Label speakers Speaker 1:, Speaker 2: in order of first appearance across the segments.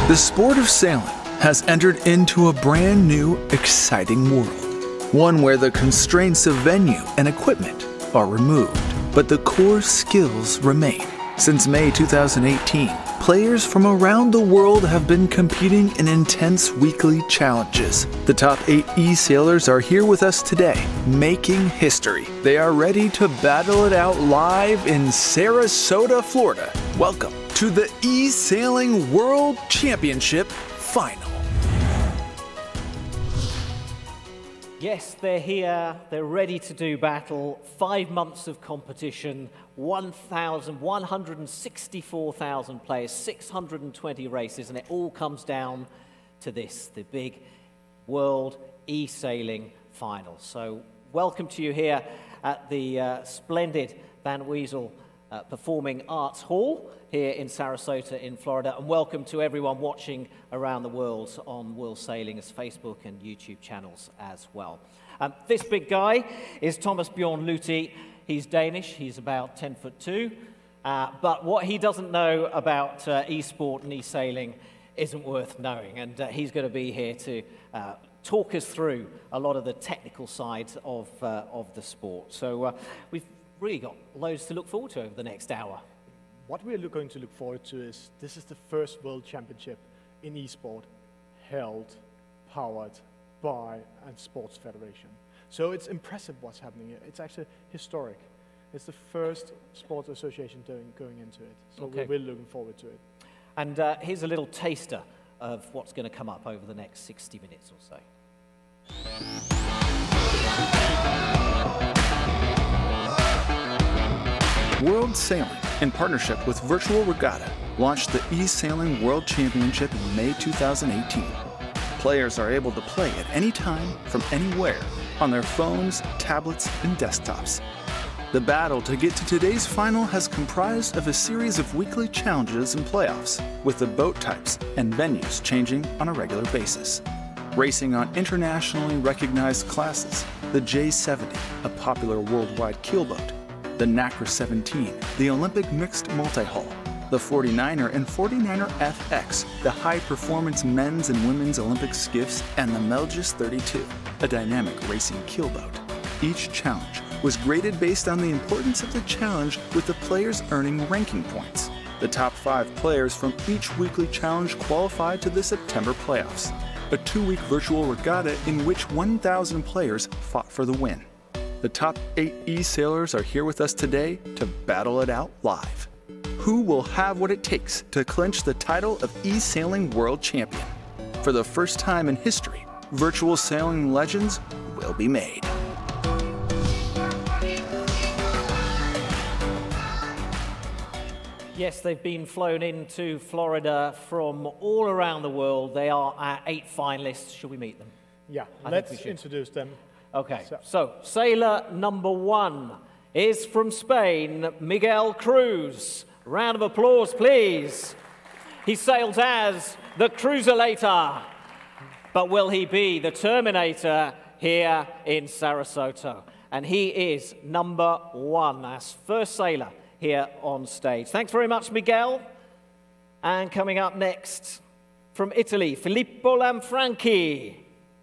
Speaker 1: The sport of sailing has entered into a brand new, exciting world. One where the constraints of venue and equipment are removed, but the core skills remain. Since May 2018, players from around the world have been competing in intense weekly challenges. The top 8 e-sailors are here with us today, making history. They are ready to battle it out live in Sarasota, Florida. Welcome to the E-Sailing World Championship Final.
Speaker 2: Yes, they're here, they're ready to do battle. 5 months of competition, 164,000 players, 620 races, and it all comes down to this, the big World E-Sailing Final. So welcome to you here at the splendid Van Wezel Performing Arts Hall here in Sarasota in Florida, and welcome to everyone watching around the world on World Sailing's Facebook and YouTube channels as well. This big guy is Thomas Bjorn Luthi. He's Danish, he's about 10'2", but what he doesn't know about e-sport and e-sailing isn't worth knowing, and he's going to be here to talk us through a lot of the technical sides of the sport. So we've really got loads to look forward to over the next hour.
Speaker 3: What we're going to look forward to is, this is the first World Championship in e-sport held, powered by a sports federation. So it's impressive what's happening here. It's actually historic. It's the first sports association going into it. So
Speaker 2: okay.
Speaker 3: We're looking forward to it.
Speaker 2: And here's a little taster of what's going to come up over the next 60 minutes or so.
Speaker 1: World Sailing, in partnership with Virtual Regatta, launched the E-Sailing World Championship in May 2018. Players are able to play at any time, from anywhere, on their phones, tablets, and desktops. The battle to get to today's final has comprised of a series of weekly challenges and playoffs, with the boat types and venues changing on a regular basis. Racing on internationally recognized classes, the J70, a popular worldwide keelboat, the NACRA 17, the Olympic Mixed Multi-Hull, the 49er and 49er FX, the high-performance men's and women's Olympic skiffs, and the Melges 32, a dynamic racing keelboat. Each challenge was graded based on the importance of the challenge, with the players earning ranking points. The top 5 players from each weekly challenge qualified to the September playoffs, a 2-week virtual regatta in which 1,000 players fought for the win. The top 8 e-sailors are here with us today to battle it out live. Who will have what it takes to clinch the title of E-Sailing World Champion? For the first time in history, virtual sailing legends will be made.
Speaker 2: Yes, they've been flown into Florida from all around the world. They are our 8 finalists. Should we meet them?
Speaker 3: Yeah, let's introduce them.
Speaker 2: Okay, so sailor number 1 is from Spain, Miguel Cruz. Round of applause, please. He sails as the Cruiserator, but will he be the Terminator here in Sarasota? And he is number 1, as first sailor here on stage. Thanks very much, Miguel. And coming up next, from Italy, Filippo Lanfranchi.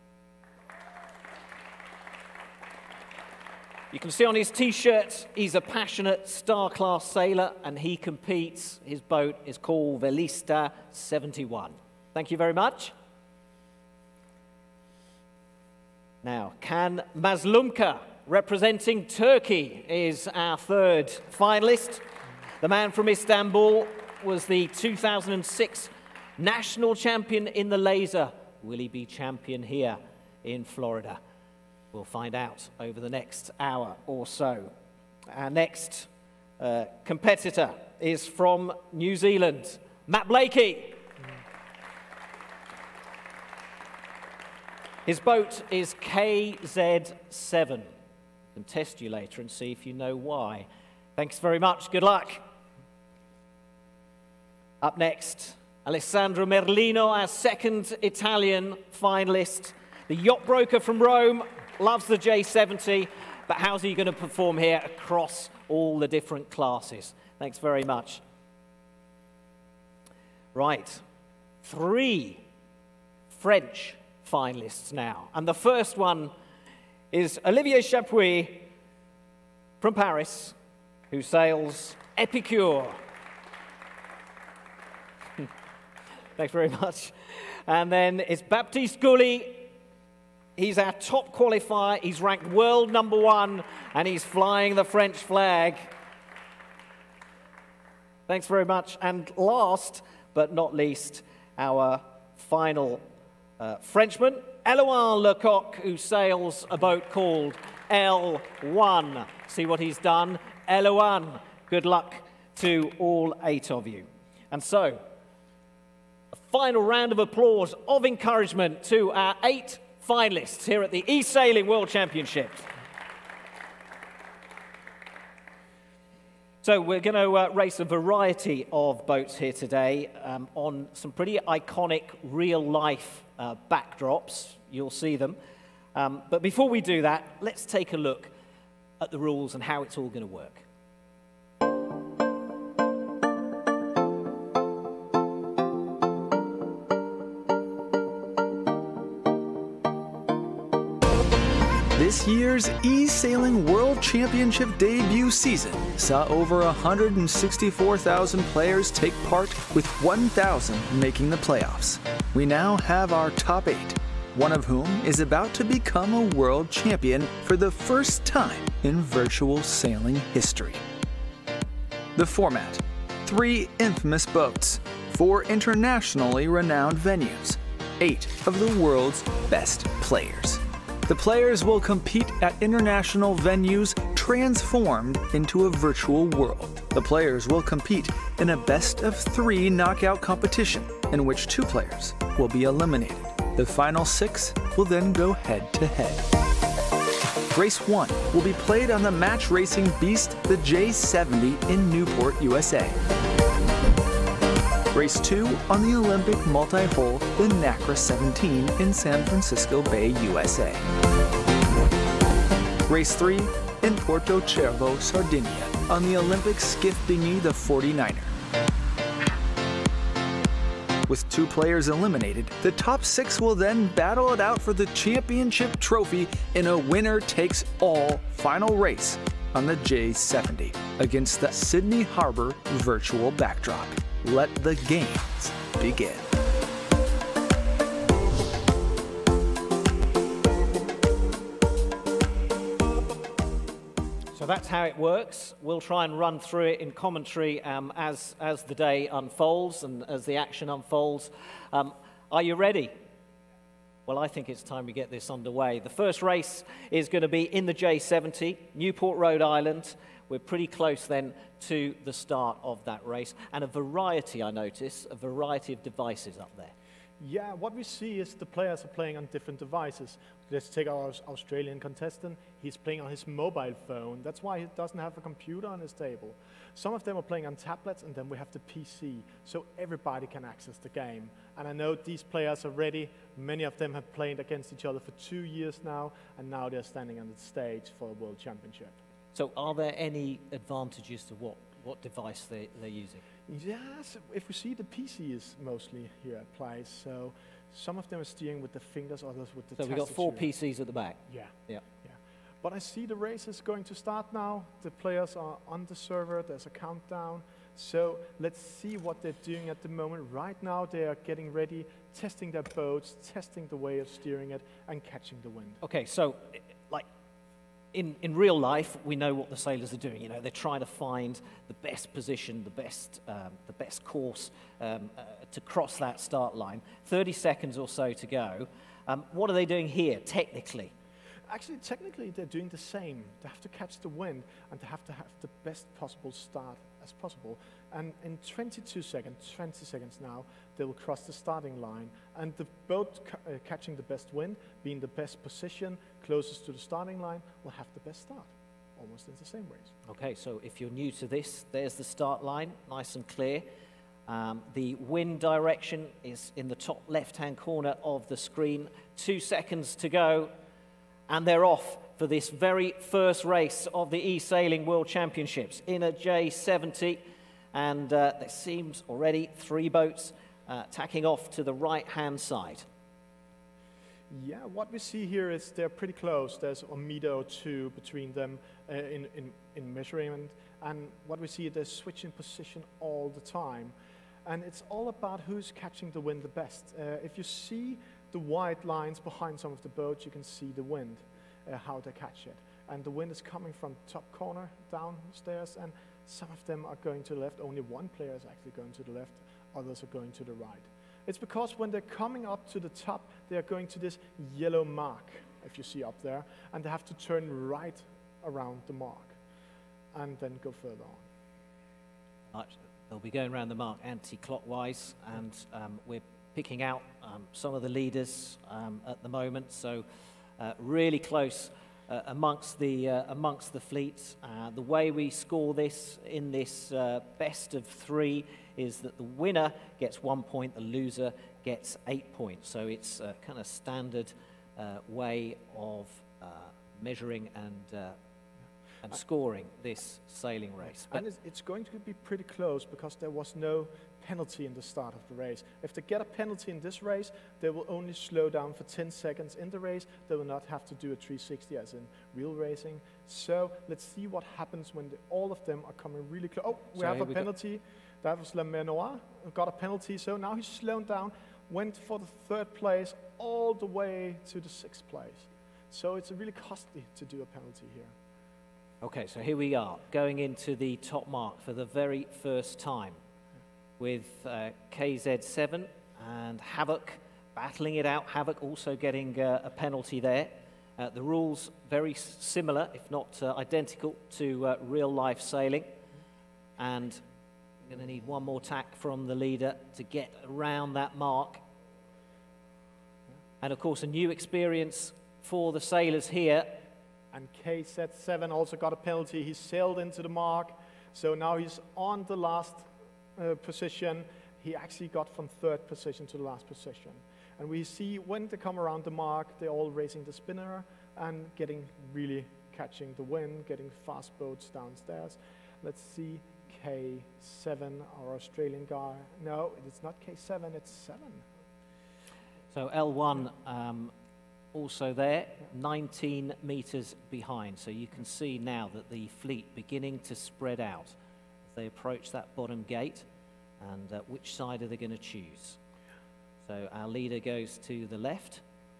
Speaker 2: You can see on his t-shirt, he's a passionate star-class sailor, and he competes. His boat is called Velista 71. Thank you very much. Now, Can Mazlumka, representing Turkey, is our 3rd finalist. The man from Istanbul was the 2006 national champion in the laser. Will he be champion here in Florida? We'll find out over the next hour or so. Our next competitor is from New Zealand, Matt Blakey. His boat is KZ7. I can test you later and see if you know why. Thanks very much. Good luck. Up next, Alessandro Merlino, our 2nd Italian finalist. The yacht broker from Rome, loves the J70, but how's he going to perform here across all the different classes? Thanks very much. Right, 3 French finalists now. And the first one is Olivier Chapuis from Paris, who sails Epicure. Thanks very much. And then it's Baptiste Gouly. He's our top qualifier. He's ranked world #1, and he's flying the French flag. Thanks very much. And last but not least, our final Frenchman, Elouin Lecoq, who sails a boat called L1. See what he's done? Elouin, good luck to all 8 of you. And so, a final round of applause of encouragement to our 8 finalists here at the E-Sailing World Championships. So we're going to race a variety of boats here today on some pretty iconic real-life backdrops. You'll see them. But before we do that, let's take a look at the rules and how it's all going to work.
Speaker 1: This year's E-Sailing World Championship debut season saw over 164,000 players take part, with 1,000 making the playoffs. We now have our top 8, one of whom is about to become a world champion for the first time in virtual sailing history. The format: 3 infamous boats, 4 internationally renowned venues, 8 of the world's best players. The players will compete at international venues transformed into a virtual world. The players will compete in a best-of-3 knockout competition, in which 2 players will be eliminated. The final 6 will then go head-to-head. Race 1 will be played on the match racing beast, the J70 in Newport, USA. Race 2 on the Olympic multi-hull, the NACRA 17 in San Francisco Bay, USA. Race 3 in Porto Cervo, Sardinia, on the Olympic skiff dinghy, the 49er. With 2 players eliminated, the top 6 will then battle it out for the championship trophy in a winner-takes-all final race on the J70 against the Sydney Harbor virtual backdrop. Let the games begin.
Speaker 2: So that's how it works. We'll try and run through it in commentary as the day unfolds and as the action unfolds. Are you ready? Well, I think it's time we get this underway. The first race is going to be in the J70, Newport, Rhode Island. We're pretty close then to the start of that race. And a variety, I notice, a variety of devices up there.
Speaker 3: Yeah, what we see is the players are playing on different devices. Let's take our Australian contestant. He's playing on his mobile phone. That's why he doesn't have a computer on his table. Some of them are playing on tablets, and then we have the PC, so everybody can access the game. And I know these players are ready. Many of them have played against each other for 2 years now, and now they're standing on the stage for a World Championship.
Speaker 2: So are there any advantages to what device they're using?
Speaker 3: Yes, if we see the PC is mostly here at play, so some of them are steering with the fingers, others with the
Speaker 2: So we've got 4 PCs at the back?
Speaker 3: Yeah.
Speaker 2: Yeah.
Speaker 3: But I see the race is going to start now. The players are on the server, there's a countdown. So let's see what they're doing at the moment. Right now they are getting ready, testing their boats, testing the way of steering it, and catching the wind.
Speaker 2: Okay, so like in real life, we know what the sailors are doing. You know, they're trying to find the best position, the best course to cross that start line. 30 seconds or so to go. What are they doing here, technically?
Speaker 3: Actually, technically, they're doing the same. They have to catch the wind, and they have to have the best possible start as possible. And in 22 seconds, 20 seconds now, they will cross the starting line. And the boat catching the best wind, being the best position, closest to the starting line, will have the best start, almost in the same race.
Speaker 2: Okay, so if you're new to this, there's the start line, nice and clear. The wind direction is in the top left-hand corner of the screen. 2 seconds to go. And they're off for this very first race of the E-Sailing World Championships in a J70. And there seems already 3 boats tacking off to the right-hand side.
Speaker 3: Yeah, what we see here is they're pretty close. There's a meter or two between them in measurement. And what we see, they're switching position all the time. And it's all about who's catching the wind the best. If you see the white lines behind some of the boats, you can see the wind, how they catch it. And the wind is coming from top corner downstairs, and some of them are going to the left. Only one player is actually going to the left, others are going to the right. It's because when they're coming up to the top, they are going to this yellow mark, if you see up there, and they have to turn right around the mark and then go further on.
Speaker 2: Right. They'll be going around the mark anti-clockwise, and we're picking out some of the leaders at the moment, so really close amongst the fleets. The way we score this in this best of three is that the winner gets 1 point, the loser gets 8 points. So it's a kind of standard way of measuring and scoring this sailing race.
Speaker 3: And it's going to be pretty close because there was no penalty in the start of the race. If they get a penalty in this race, they will only slow down for 10 seconds in the race. They will not have to do a 360 as in real racing. So let's see what happens when all of them are coming really close. Oh, we have a penalty. That was Le Manoir, got a penalty. So now he's slowed down, went for the 3rd place all the way to the 6th place. So it's really costly to do a penalty here.
Speaker 2: Okay, so here we are, going into the top mark for the very first time with KZ7 and Havoc battling it out. Havoc also getting a penalty there. The rules very similar, if not identical, to real-life sailing. And we're going to need one more tack from the leader to get around that mark. And, of course, a new experience for the sailors here.
Speaker 3: And KZ7 also got a penalty. He sailed into the mark, so now he's on the last position. He actually got from 3rd position to the last position. And we see when they come around the mark, they're all racing the spinner and really catching the wind, getting fast boats downstairs. Let's see K7, our Australian guy. No, it's not K7, it's 7.
Speaker 2: So L1 also there, 19 meters behind. So you can see now that the fleet beginning to spread out as they approach that bottom gate, and which side are they going to choose? So our leader goes to the left.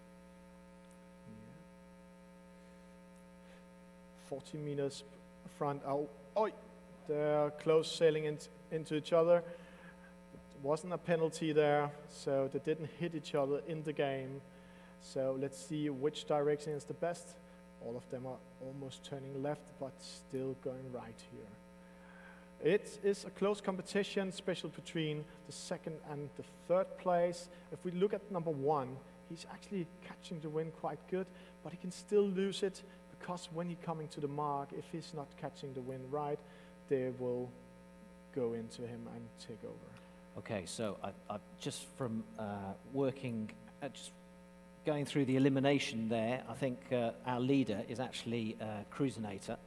Speaker 3: 40 meters front. Oh, they're close sailing into each other. There wasn't a penalty there, so they didn't hit each other in the game. So let's see which direction is the best. All of them are almost turning left, but still going right here. It is a close competition, especially between the 2nd and the 3rd place. If we look at number 1, he's actually catching the wind quite good, but he can still lose it because when he's coming to the mark, if he's not catching the wind right, they will go into him and take over.
Speaker 2: Okay, so I just from working, just going through the elimination there, I think our leader is actually Cruisinator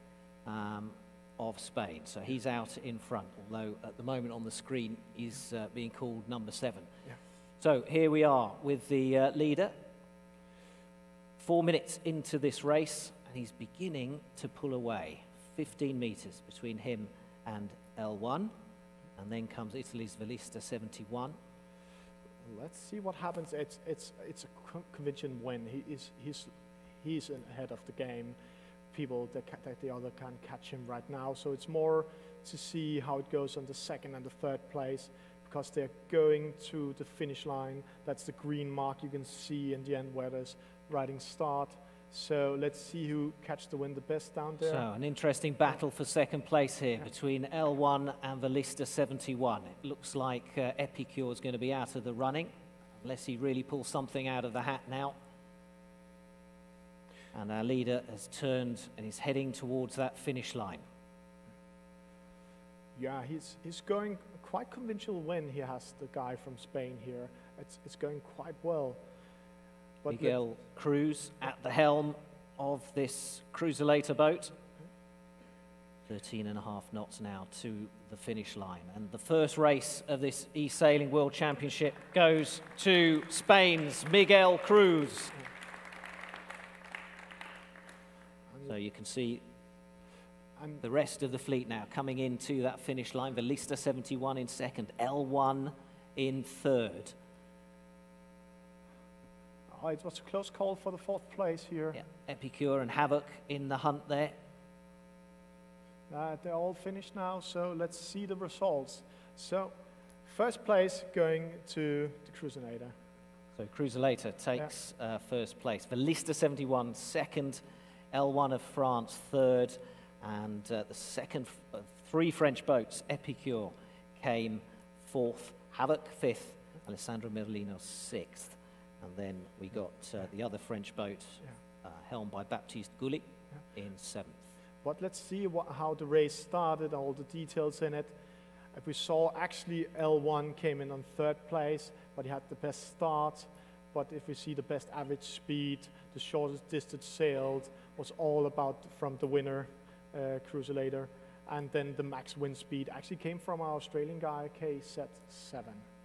Speaker 2: of Spain. So he's out in front, although at the moment on the screen he's being called number 7. Yeah. So here we are with the leader, 4 minutes into this race, and he's beginning to pull away. 15 meters between him and L1, and then comes Italy's Velista 71.
Speaker 3: Let's see what happens. It's a convention win. He's ahead of the game. People that the other can't catch him right now. So it's more to see how it goes on the 2nd and the 3rd place, because they're going to the finish line. That's the green mark you can see in the end where there's riding start. So let's see who catch the wind the best down there.
Speaker 2: So an interesting battle for 2nd place here between L1 and Velista 71. It looks like Epicure is going to be out of the running, unless he really pulls something out of the hat now. And our leader has turned and is heading towards that finish line.
Speaker 3: Yeah, he's going quite conventional win. He has the guy from Spain here. It's going quite well. But
Speaker 2: Miguel Cruz at the helm of this Cruisinator boat. 13.5 knots now to the finish line. And the first race of this e-sailing World Championship goes to Spain's Miguel Cruz. So you can see the rest of the fleet now coming into that finish line. Velista 71 in second, L1 in third.
Speaker 3: Oh, it was a close call for the fourth place here.
Speaker 2: Yeah, Epicure and Havoc in the hunt there.
Speaker 3: They're all finished now, so let's see the results. So, first place going to the Cruisinator.
Speaker 2: So Cruisinator takes first place. Velista 71 second, L1 of France third, and the second of three French boats, Epicure, came fourth, Havoc fifth, Alessandro Merlino sixth, and then we got the other French boat, helmed by Baptiste Goulet, in seventh.
Speaker 3: But let's see how the race started, all the details in it. We saw actually L1 came in on third place, but he had the best start. But if we see the best average speed, the shortest distance sailed was all about from the winner, Cruisinator. And then the max wind speed actually came from our Australian guy, KZ7.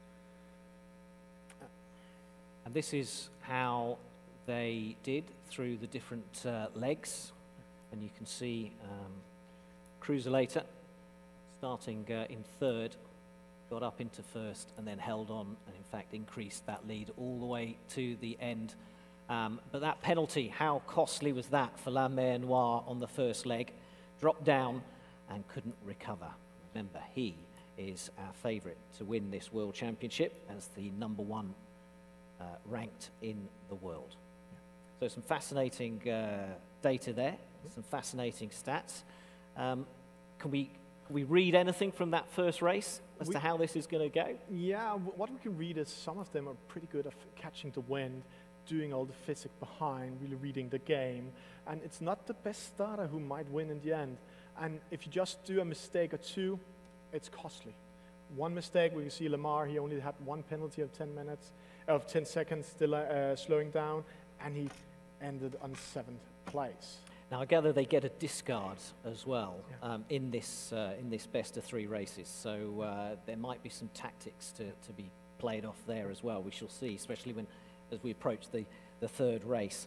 Speaker 2: And this is how they did through the different legs. And you can see Cruisinator starting in third, got up into first, and then held on, and in fact increased that lead all the way to the end. But that penalty, how costly was that for La Mer Noire on the first leg? Dropped down and couldn't recover. Remember, he is our favourite to win this World Championship as the #1 ranked in the world. So some fascinating data there, some fascinating stats. Can we read anything from that first race as to how this is going to go?
Speaker 3: Yeah, what we can read is some of them are pretty good at catching the wind, doing all the physics behind, really reading the game. And it's not the best starter who might win in the end. And if you just do a mistake or two, it's costly. One mistake, we can see Lamar, he only had one penalty of 10 seconds still slowing down, and he ended on 7th place.
Speaker 2: Now I gather they get a discard as well in this best of 3 races. So there might be some tactics to be played off there as well. We shall see, especially as we approach the third race.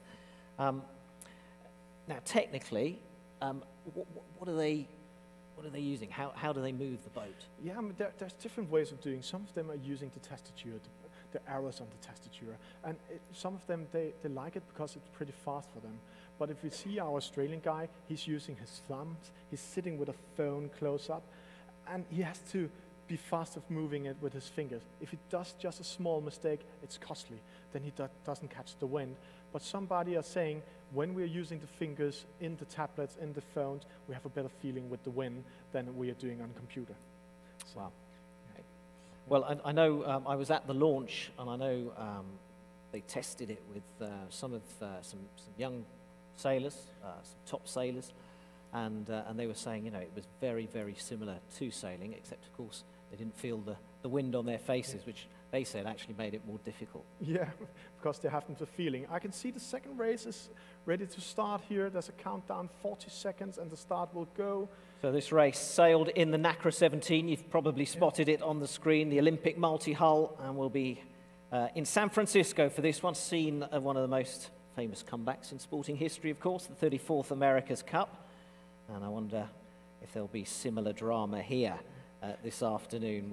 Speaker 2: Now technically, what are they using? How do they move the boat?
Speaker 3: Yeah, I mean, there's different ways of doing. Some of them are using the testature, the arrows on the testature, and some of them they like it because it's pretty fast for them. But if we see our Australian guy, he's using his thumbs. He's sitting with a phone close up, and he has to be fast of moving it with his fingers. If he does just a small mistake, it's costly. Then he doesn't catch the wind. But somebody are saying when we're using the fingers in the tablets, in the phones, we have a better feeling with the wind than we are doing on computer. So,
Speaker 2: wow. Okay. Well, I know I was at the launch, and I know they tested it with some young sailors, some top sailors, and they were saying, it was very, very similar to sailing, except of course they didn't feel the wind on their faces, which they said actually made it more difficult.
Speaker 3: Yeah, because they haven't the feeling. I can see the second race is ready to start here. There's a countdown, 40 seconds, and the start will go.
Speaker 2: So this race sailed in the NACRA 17. You've probably spotted it on the screen, the Olympic multi-hull, and we'll be in San Francisco for this one, scene of one of the most famous comebacks in sporting history, of course, the 34th America's Cup. And I wonder if there'll be similar drama here this afternoon.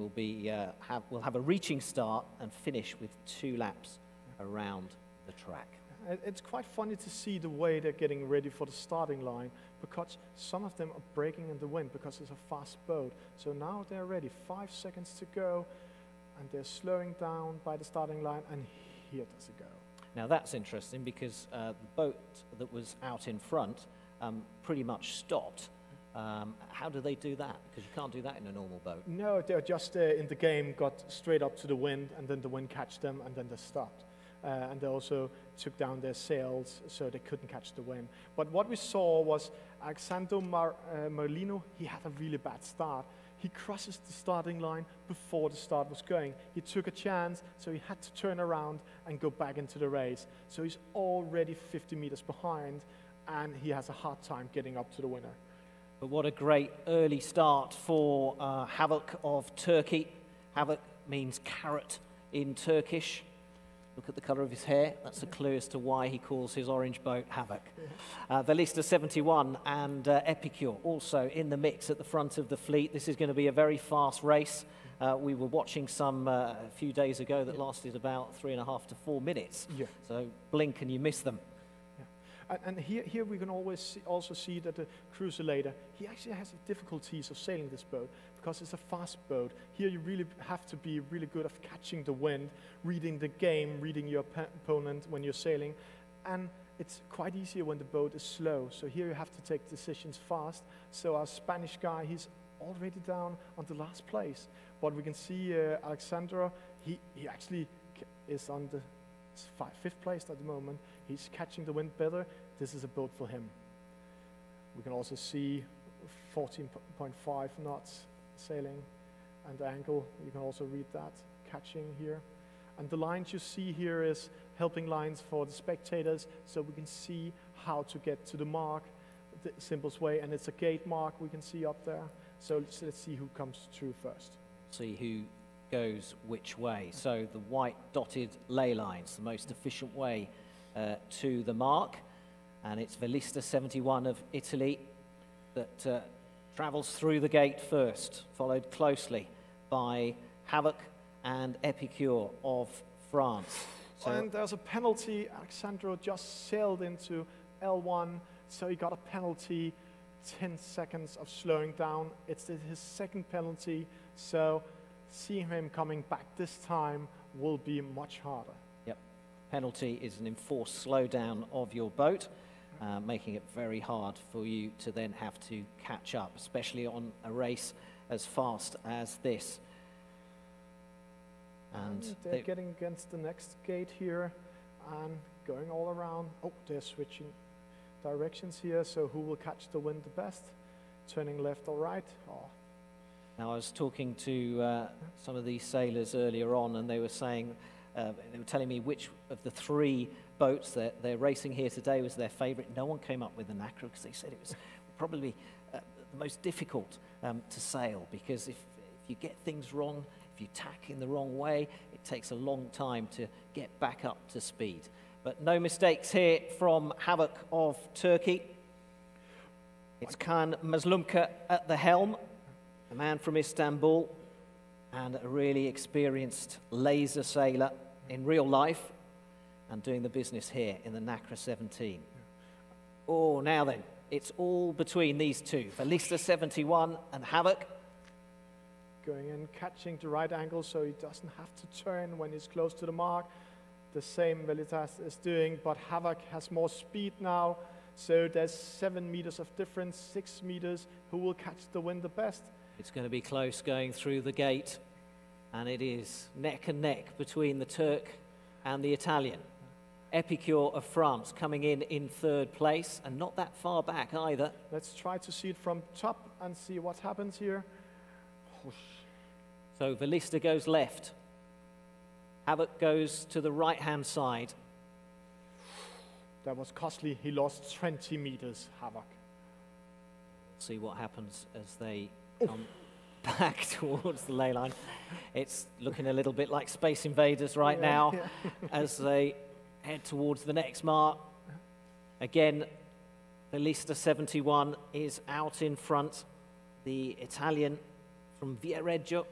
Speaker 2: We'll have a reaching start and finish with 2 laps around the track.
Speaker 3: It's quite funny to see the way they're getting ready for the starting line, because some of them are breaking in the wind because it's a fast boat. So now they're ready, 5 seconds to go, and they're slowing down by the starting line, and here does it go.
Speaker 2: Now that's interesting because the boat that was out in front pretty much stopped. How do they do that? Because you can't do that in a normal boat.
Speaker 3: No, they're just in the game, got straight up to the wind, and then the wind catch them, and then they stopped. And they also took down their sails so they couldn't catch the wind. But what we saw was Alessandro Merlino, he had a really bad start. He crosses the starting line before the start was going. He took a chance, so he had to turn around and go back into the race. So he's already 50 meters behind, and he has a hard time getting up to the winner.
Speaker 2: But what a great early start for Havoc of Turkey. Havoc means carrot in Turkish. Look at the colour of his hair. That's a clue as to why he calls his orange boat Havoc. Velista 71 and Epicure also in the mix at the front of the fleet. This is going to be a very fast race. We were watching some a few days ago that lasted about 3.5 to 4 minutes.
Speaker 3: Yeah.
Speaker 2: So blink and you miss them.
Speaker 3: And here we can also see that the Cruisulator, he actually has difficulties of sailing this boat because it's a fast boat. Here you really have to be really good at catching the wind, reading the game, reading your opponent when you're sailing. And it's quite easier when the boat is slow. So here you have to take decisions fast. So our Spanish guy, he's already down on the last place. But we can see Alexandro, he actually is on the 5th place at the moment. He's catching the wind better. This is a boat for him. We can also see 14.5 knots sailing, and the angle, you can also read that, catching here. And the lines you see here is helping lines for the spectators, so we can see how to get to the mark the simplest way, and it's a gate mark we can see up there. So let's see who comes through first.
Speaker 2: See who goes which way. So the white dotted ley lines, the most efficient way to the mark, and it's Velista 71 of Italy that travels through the gate first, followed closely by Havoc and Epicure of France.
Speaker 3: So, and there's a penalty. Alexandro just sailed into L1, so he got a penalty, 10 seconds of slowing down. It's his second penalty, so seeing him coming back this time will be much harder.
Speaker 2: Yep. Penalty is an enforced slowdown of your boat, making it very hard for you to then have to catch up, especially on a race as fast as this.
Speaker 3: And they're getting against the next gate here and going all around. Oh, they're switching directions here, so who will catch the wind the best? Turning left or right? Oh.
Speaker 2: Now, I was talking to some of these sailors earlier on, and they were saying, they were telling me which of the 3 boats that they're racing here today was their favorite. No one came up with the Nacra because they said it was probably the most difficult to sail, because if you get things wrong, if you tack in the wrong way, it takes a long time to get back up to speed. But no mistakes here from Havoc of Turkey. It's Kaan Mazlumka at the helm, a man from Istanbul, and a really experienced laser sailor in real life and doing the business here in the Nacra 17. Oh, now then, it's all between these two, Velista 71 and Havoc.
Speaker 3: Going in, catching the right angle so he doesn't have to turn when he's close to the mark. The same Velista is doing, but Havoc has more speed now. So there's 7 meters of difference, 6 meters. Who will catch the wind the best?
Speaker 2: It's going to be close going through the gate, and it is neck and neck between the Turk and the Italian. Epicure of France coming in 3rd place, and not that far back either.
Speaker 3: Let's try to see it from top and see what happens here. Whoosh.
Speaker 2: So Velista goes left. Havoc goes to the right-hand side.
Speaker 3: That was costly. He lost 20 meters, Havoc.
Speaker 2: See what happens as they come back towards the ley line. It's looking a little bit like Space Invaders right now as they head towards the next mark. Again, Velista 71 is out in front. The Italian from Viareggio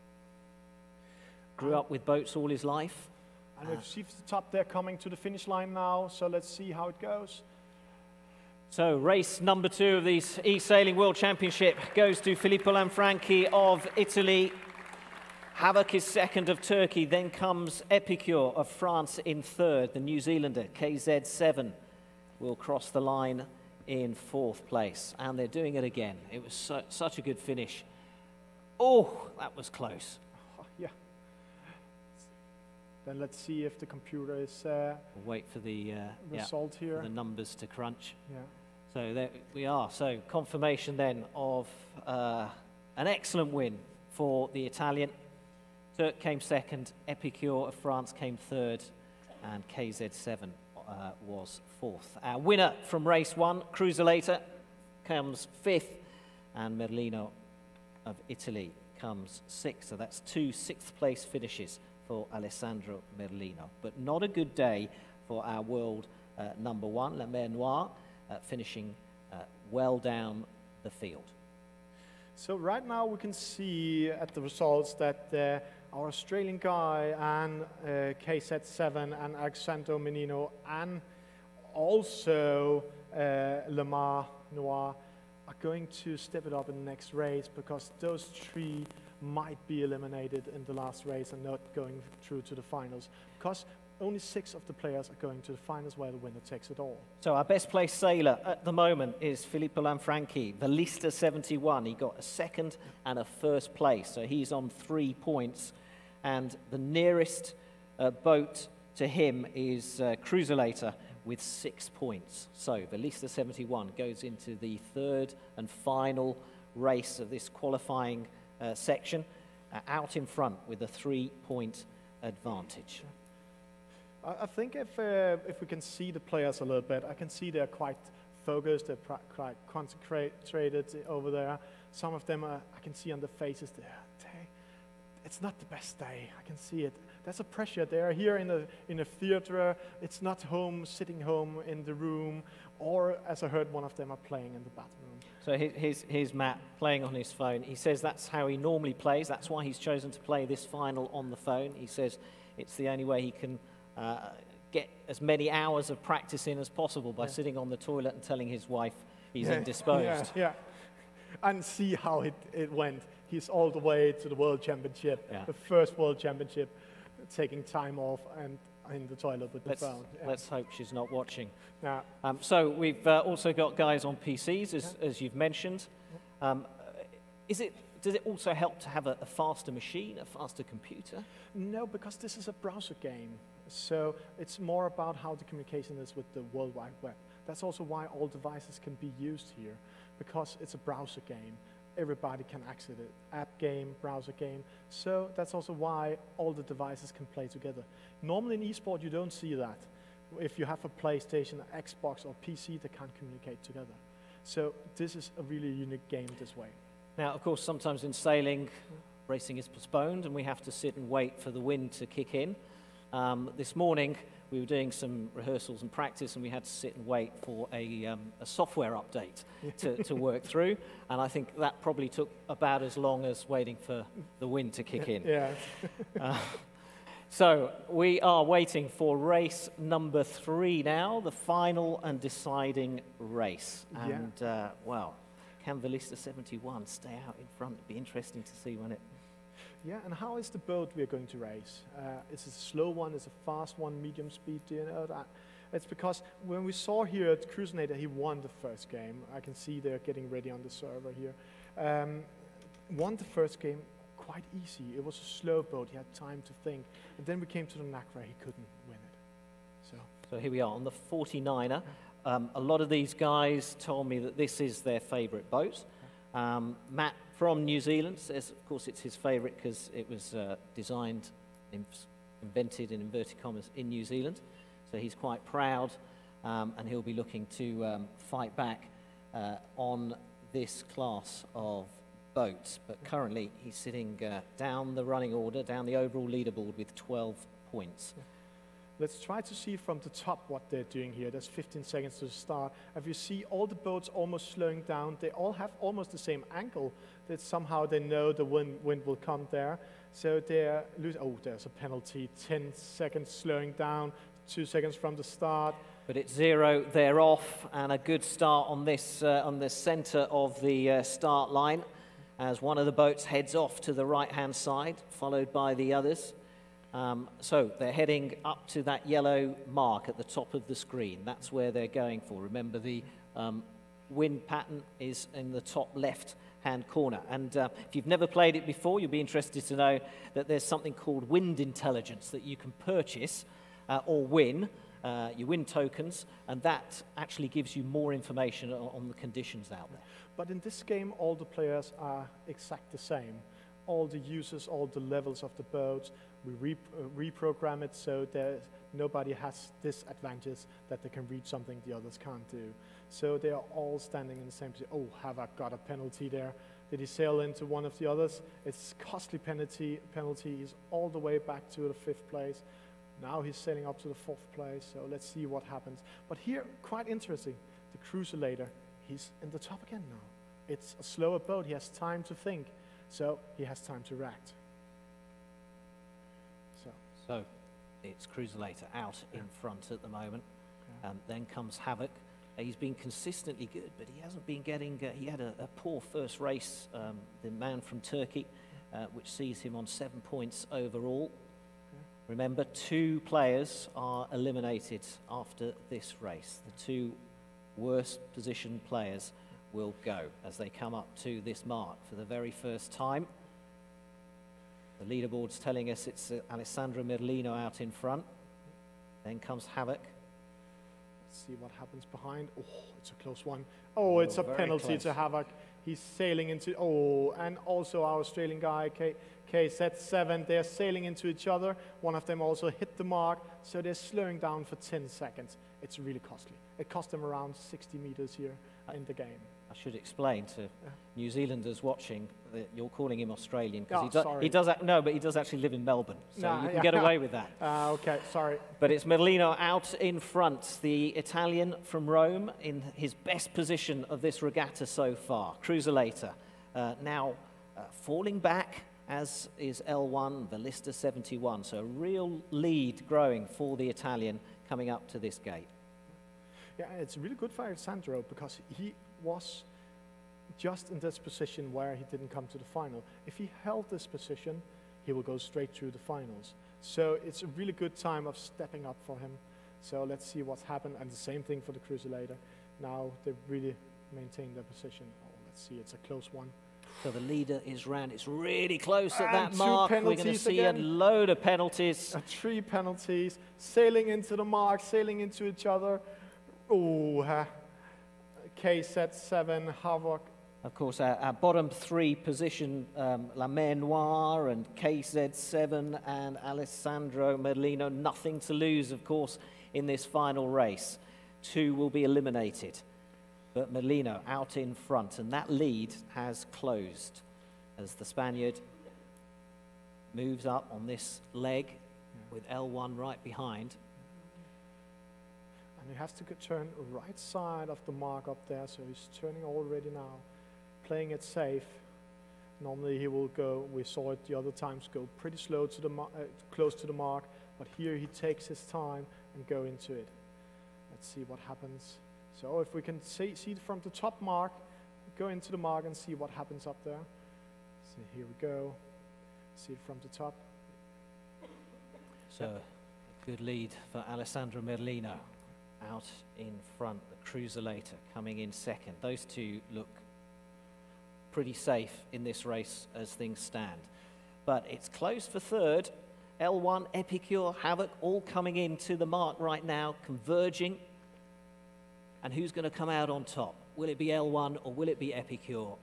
Speaker 2: grew up with boats all his life.
Speaker 3: And we've seen the top there coming to the finish line now, so let's see how it goes.
Speaker 2: So race number 2 of this E-Sailing World Championship goes to Filippo Lanfranchi of Italy. Havoc is 2nd of Turkey, then comes Epicure of France in 3rd. The New Zealander, KZ7, will cross the line in 4th place. And they're doing it again. It was such a good finish. Oh, that was close.
Speaker 3: Yeah. Then let's see if the computer is
Speaker 2: we'll wait for the
Speaker 3: result here.
Speaker 2: For the numbers to crunch.
Speaker 3: Yeah.
Speaker 2: So there we are. So confirmation then of an excellent win for the Italian. Turk came 2nd, Epicure of France came 3rd, and KZ7 was 4th. Our winner from race 1, Cruisulator, comes 5th, and Merlino of Italy comes sixth. So that's two sixth-place finishes for Alessandro Merlino. But not a good day for our world number one, La Mer Noire, finishing well down the field.
Speaker 3: So right now we can see at the results that our Australian guy and KZ7 and Alessandro Menino and also La Mer Noire are going to step it up in the next race, because those three might be eliminated in the last race and not going through to the finals, because only 6 of the players are going to the finals, where the winner takes it all.
Speaker 2: So our best placed sailor at the moment is Filippo Lanfranchi, Velista 71. He got a second and a first place, so he's on 3 points. And the nearest boat to him is Cruisulator with 6 points. So Velista 71 goes into the third and final race of this qualifying section, out in front with a 3-point advantage.
Speaker 3: I think if we can see the players a little bit, I can see they're quite focused, they're quite concentrated over there. Some of them, I can see on the faces, it's not the best day. I can see it. There's a pressure. They are here in a theater. It's not home, sitting home in the room, or as I heard, one of them are playing in the bathroom.
Speaker 2: So here's Matt playing on his phone. He says that's how he normally plays. That's why he's chosen to play this final on the phone. He says it's the only way he can get as many hours of practice in as possible by sitting on the toilet and telling his wife he's indisposed.
Speaker 3: Yeah. And see how it went. He's all the way to the World Championship, the first World Championship, taking time off and in the toilet with the phone. Yeah.
Speaker 2: Let's hope she's not watching.
Speaker 3: Yeah.
Speaker 2: So we've also got guys on PCs, as you've mentioned. Does it also help to have a faster machine, a faster computer?
Speaker 3: No, because this is a browser game. So it's more about how the communication is with the World Wide Web. That's also why all devices can be used here, because it's a browser game. Everybody can access it. App game, browser game. So that's also why all the devices can play together. Normally in eSport, you don't see that. If you have a PlayStation, Xbox, or PC, they can't communicate together. So this is a really unique game this way.
Speaker 2: Now, of course, sometimes in sailing, racing is postponed, and we have to sit and wait for the wind to kick in. This morning, we were doing some rehearsals and practice, and we had to sit and wait for a software update to work through. And I think that probably took about as long as waiting for the wind to kick in.
Speaker 3: Yeah.
Speaker 2: So we are waiting for race number 3 now, the final and deciding race. And, well, can Velista 71 stay out in front? It'd be interesting to see when it...
Speaker 3: Yeah, and how is the boat we are going to race? Is it a slow one? Is it a fast one? Medium speed? Do you know that? It's because when we saw here at Cruisinator, he won the first game. I can see they're getting ready on the server here. Won the first game quite easy. It was a slow boat. He had time to think. And then we came to the NACRA. He couldn't win it.
Speaker 2: So here we are on the 49er. A lot of these guys told me that this is their favorite boat. Matt from New Zealand says, of course, it's his favorite because it was designed, invented in inverted commas in New Zealand. So he's quite proud, and he'll be looking to fight back on this class of boats. But currently, he's sitting down the running order, down the overall leaderboard with 12 points.
Speaker 3: Let's try to see from the top what they're doing here. There's 15 seconds to start. If you see all the boats almost slowing down, they all have almost the same angle, that somehow they know the wind will come there. So they're losing. Oh, there's a penalty. 10 seconds slowing down, 2 seconds from the start.
Speaker 2: But it's 0, they're off, and a good start on this on the center of the start line, as one of the boats heads off to the right-hand side, followed by the others. So they're heading up to that yellow mark at the top of the screen. That's where they're going for. Remember, the wind pattern is in the top left-hand corner. And if you've never played it before, you'll be interested to know that there's something called wind intelligence that you can purchase or win. You win tokens, and that actually gives you more information on the conditions out there.
Speaker 3: But in this game, all the players are exact the same. All the users, all the levels of the boats, we reprogram it so there's nobody has this advantage that they can reach something the others can't do. So they are all standing in the same position. Oh, Havok got a penalty there. Did he sail into one of the others? It's costly penalty. He's all the way back to the 5th place. Now he's sailing up to the 4th place, so let's see what happens. But here, quite interesting, the Cruiserator, he's in the top again now. It's a slower boat, he has time to think, so he has time to react.
Speaker 2: So it's Cruiserator out in front at the moment. Then comes Havok. He's been consistently good, but he hasn't been getting, he had a poor first race, the man from Turkey, which sees him on 7 points overall. Remember, 2 players are eliminated after this race. The 2 worst positioned players will go as they come up to this mark for the very first time. The leaderboard's telling us it's Alessandro Merlino out in front. Then comes Havok.
Speaker 3: Let's see what happens behind. Oh, it's a close one. Oh, it's a penalty to Havok. He's sailing into, and also our Australian guy, KZ7, they're sailing into each other. One of them also hit the mark, so they're slowing down for 10 seconds. It's really costly. It cost them around 60 meters here in the game.
Speaker 2: I should explain to New Zealanders watching that you're calling him Australian
Speaker 3: because
Speaker 2: he does actually live in Melbourne, so you can get away with that.
Speaker 3: Okay, sorry.
Speaker 2: But it's Merlino out in front, the Italian from Rome in his best position of this regatta so far. Cruiserator now falling back, as is L1, Velista 71. So a real lead growing for the Italian coming up to this gate.
Speaker 3: Yeah, it's really good for Alessandro because he was just in this position where he didn't come to the final. If he held this position, he will go straight through the finals. So it's a really good time of stepping up for him. So let's see what's happened. And the same thing for the Cruiserator. Now they've really maintained their position. Oh, let's see, it's a close one.
Speaker 2: So the leader is round. It's really close at
Speaker 3: and
Speaker 2: that mark. We're going to see again. A load of penalties.
Speaker 3: 3 penalties. Sailing into the mark, sailing into each other. Oh, KZ7, Havok.
Speaker 2: Of course, our bottom 3 position, La Mer Noire and KZ7 and Alessandro Merlino, nothing to lose, of course, in this final race. 2 will be eliminated. But Merlino out in front, and that lead has closed as the Spaniard moves up on this leg with L1 right behind.
Speaker 3: And he has to turn right side of the mark up there, so he's turning already now, playing it safe. Normally he will go, we saw it the other times, go pretty slow to the close to the mark, but here he takes his time and go into it. Let's see what happens. So if we can see from the top mark, go into the mark and see what happens up there. So here we go. See it from the top.
Speaker 2: So a good lead for Alessandro Merlino out in front. The Cruiserator coming in second. Those 2 look pretty safe in this race as things stand. But it's close for 3rd. L1, Epicure, Havok, all coming into the mark right now, converging. And who's going to come out on top? Will it be L1 or will it be Epicure?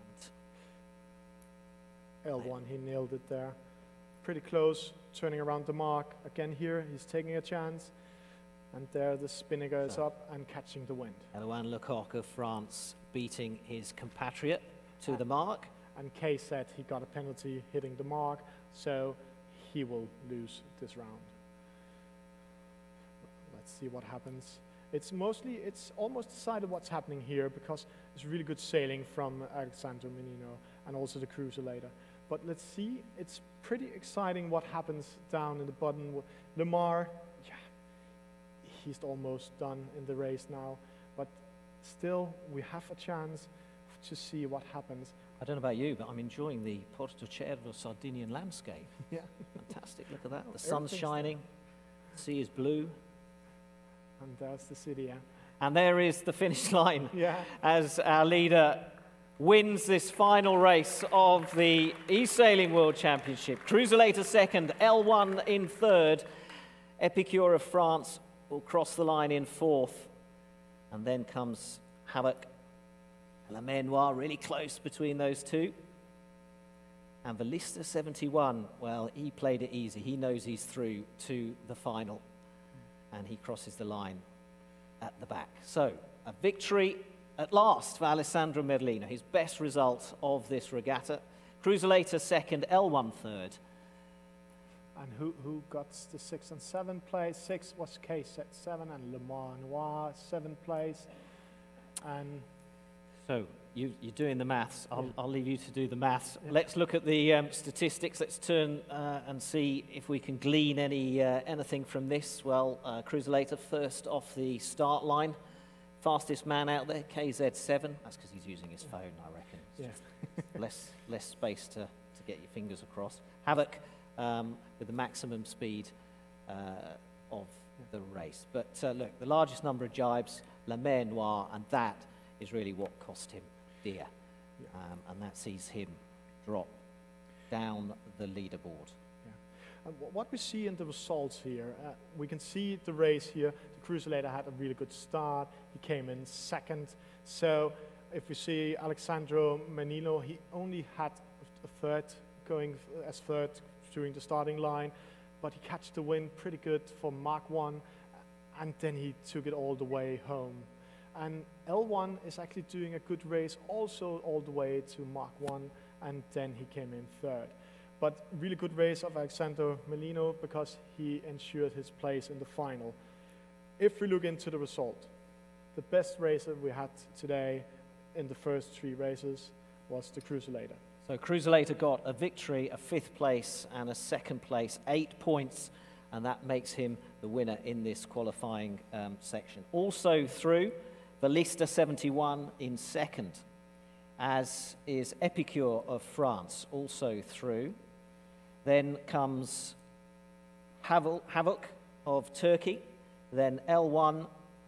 Speaker 3: L1, he nailed it there. Pretty close, turning around the mark. Again here, he's taking a chance. And there the spinner goes up and catching the wind.
Speaker 2: Eloane Lecoq of France beating his compatriot to the mark.
Speaker 3: And KZ, he got a penalty hitting the mark, so he will lose this round. Let's see what happens. It's almost decided what's happening here because it's really good sailing from Alessandro Merlino and also the Cruiserator. But let's see, it's pretty exciting what happens down in the bottom. Lemar, yeah, he's almost done in the race now, but still we have a chance to see what happens.
Speaker 2: I don't know about you, but I'm enjoying the Porto Cervo Sardinian landscape.
Speaker 3: Yeah.
Speaker 2: Fantastic, look at that. The sun's shining, the sea is blue.
Speaker 3: And there's the city, yeah.
Speaker 2: And there is the finish line as our leader wins this final race of the E-Sailing World Championship. Cruiserator second, L1 in third. Epicure of France will cross the line in 4th. And then comes Havok and La Mer Noire, really close between those 2. And Velista 71, well, he played it easy. He knows he's through to the final. and he crosses the line at the back. So, a victory at last for Alessandro Merlino, his best result of this regatta. Kruzelator second, L1 third.
Speaker 3: And who got the 6th and 7th place? 6 was KZ7 and Le Mans Noir 7th place. And
Speaker 2: so you're doing the maths. I'll leave you to do the maths. Yeah. Let's look at the statistics. Let's turn and see if we can glean anything from this. Well, Kruzelator first off the start line. Fastest man out there, KZ7. That's because he's using his phone, I reckon. Yeah. less space to get your fingers across. Havoc with the maximum speed of the race. But look, the largest number of jibes, La Mer Noire, and that is really what cost him dear. And that sees him drop down the leaderboard.
Speaker 3: And what we see in the results here, we can see the race here. The Kruzelator had a really good start. He came in second. So if we see Alessandro Merlino, he only had a third, going as third during the starting line, but he catched the win pretty good for Mark 1, and then he took it all the way home. And L1 is actually doing a good race also all the way to Mark 1, and then he came in third. But really good race of Alessandro Merlino because he ensured his place in the final. If we look into the result, the best racer we had today in the first 3 races was the Kruzelator.
Speaker 2: So Kruzelator got a victory, a 5th place, and a 2nd place, 8 points, and that makes him the winner in this qualifying section. Also through, Valista 71 in 2nd, as is Epicure of France, also through. Then comes Havoc of Turkey, then L1,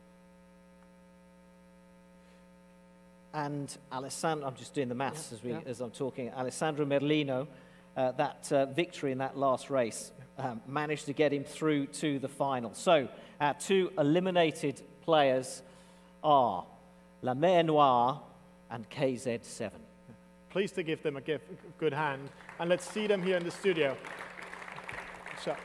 Speaker 2: and Alessandro, I'm just doing the maths as I'm talking, Alessandro Merlino, that victory in that last race managed to get him through to the final. So our 2 eliminated players are La Mer Noire and KZ7.
Speaker 3: Pleased to give them a good hand, and let's see them here in the studio. So.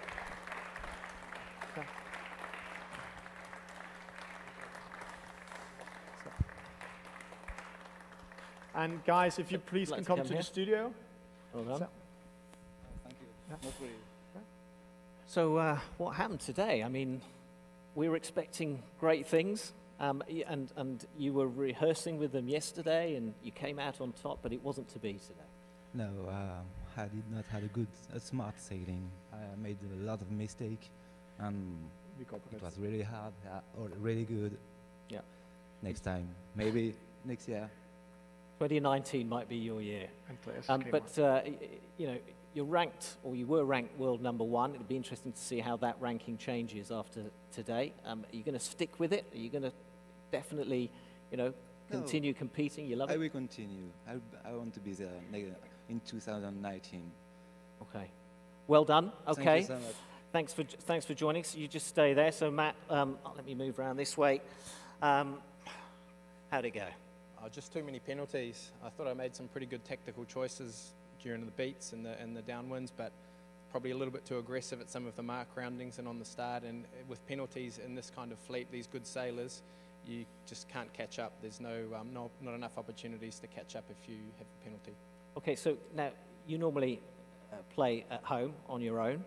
Speaker 3: And guys, if you please can come to the studio.
Speaker 2: Well done.
Speaker 4: Thank you.
Speaker 3: Yeah.
Speaker 2: So what happened today? I mean, we were expecting great things. And you were rehearsing with them yesterday, and you came out on top, but it wasn't to be today.
Speaker 4: No, I did not have a smart sailing. I made a lot of mistakes, and it was really hard or really good.
Speaker 2: Yeah.
Speaker 4: Next time, maybe next year.
Speaker 2: 2019 might be your year. But you know, you're ranked, or you were ranked world number 1. It'd be interesting to see how that ranking changes after today. Are you going to stick with it? Are you going to definitely, you know, continue competing? You love it?
Speaker 4: I will continue. I want to be there in 2019.
Speaker 2: Okay. Well done. Okay.
Speaker 4: Thank you so much.
Speaker 2: Thanks for joining us. You just stay there. So Matt, let me move around this way. How'd it go?
Speaker 5: Just too many penalties. I thought I made some pretty good tactical choices during the beats and the downwinds, but probably a little bit too aggressive at some of the mark roundings and on the start. And with penalties in this kind of fleet, these good sailors, you just can't catch up. There's not enough opportunities to catch up if you have a penalty. Okay, so now you normally play at home on your own.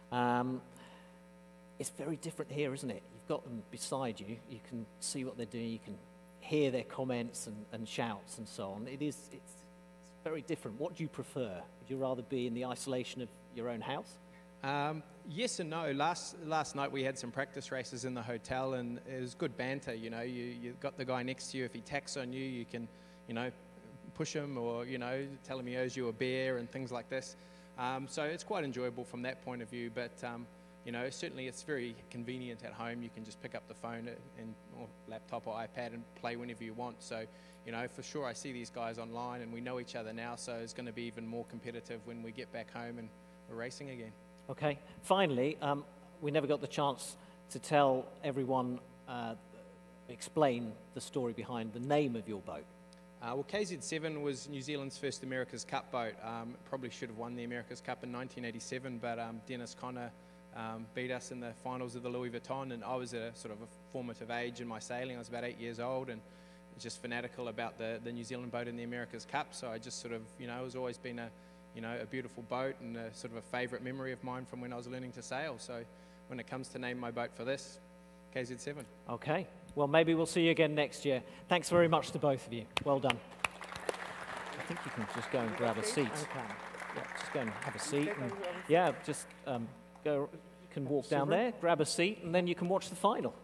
Speaker 5: It's very different here, isn't it? You've got them beside you. You can see what they're doing. You can hear their comments and shouts and so on. It's very different. What do you prefer? Would you rather be in the isolation of your own house? Yes and no. Last night we had some practice races in the hotel, and it was good banter. You know, you got the guy next to you. If he tacks on you, you can, you know, push him, or you know, tell him he owes you a beer and things like this. So it's quite enjoyable from that point of view. But you know, certainly it's very convenient at home. You can just pick up the phone or laptop or iPad and play whenever you want. So, you know, for sure I see these guys online and we know each other now, so it's going to be even more competitive when we get back home and we're racing again. Okay. Finally, we never got the chance to tell everyone, explain the story behind the name of your boat. Well, KZ7 was New Zealand's first America's Cup boat. Probably should have won the America's Cup in 1987, but Dennis Conner
Speaker 6: beat us in the finals of the Louis Vuitton, and I was at a sort of a formative age in my sailing. I was about 8 years old and just fanatical about the New Zealand boat in the America's Cup. So I just sort of, you know, it's always been a beautiful boat and a sort of a favourite memory of mine from when I was learning to sail. So when it comes to name my boat for this, KZ7.
Speaker 2: Okay, well maybe we'll see you again next year. Thanks very much to both of you. Well done. I think you can just go and grab a seat.
Speaker 3: Okay.
Speaker 2: Yeah, just go and have a seat. And, yeah, just go. You can walk down there, grab a seat, and then you can watch the final.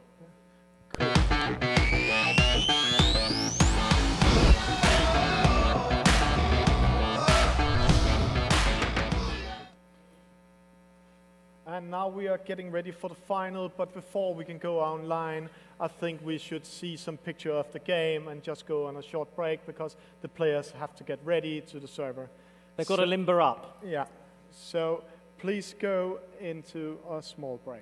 Speaker 3: And now we are getting ready for the final, but before we can go online, I think we should see some picture of the game and just go on a short break because the players have to get ready to the server.
Speaker 2: They've got to limber up.
Speaker 3: Yeah, so please go into a small break.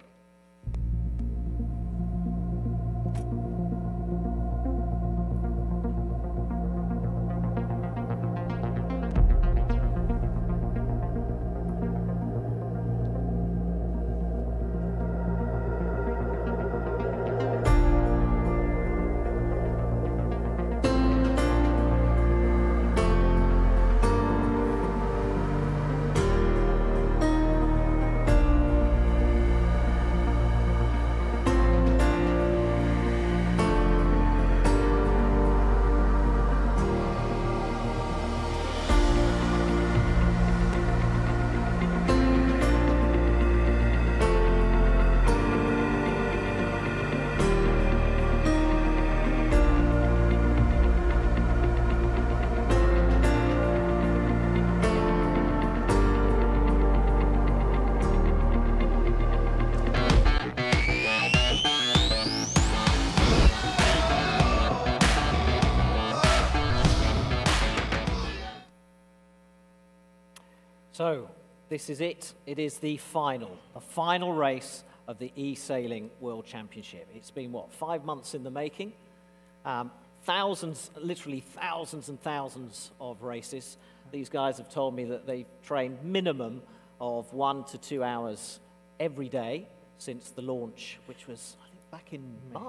Speaker 2: So, this is it. It is the final race of the E-Sailing World Championship. It's been, what, 5 months in the making? Thousands, literally thousands and thousands of races. These guys have told me that they've trained minimum of 1 to 2 hours every day since the launch, which was, I think, back in